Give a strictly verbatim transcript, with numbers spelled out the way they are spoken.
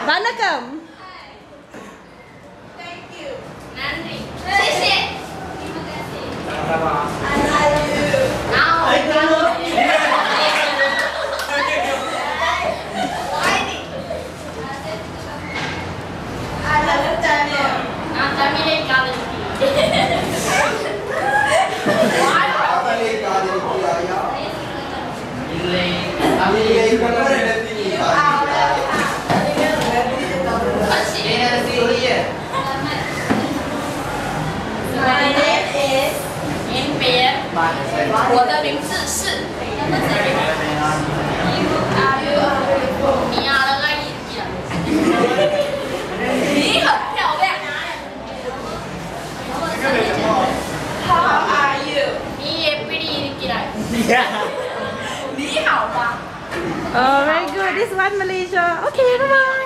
வணக்கம். Thank you. நன்றி. 谢谢. I love you. Now I love you. I love Tamil. நான் தமிழை காதலிக்கிறேன். காதலை காதலிக்கிறாயா? இல்லை. தமிழை கண்டறிந்தீ My name is என் பெயர் 我的名字是 你அழகா இருக்கிறாய் 你很漂亮 How are you 你எப்படி இருக்கிறாய் 你好吗 Oh, very good. This one Malaysia. Okay, bye bye.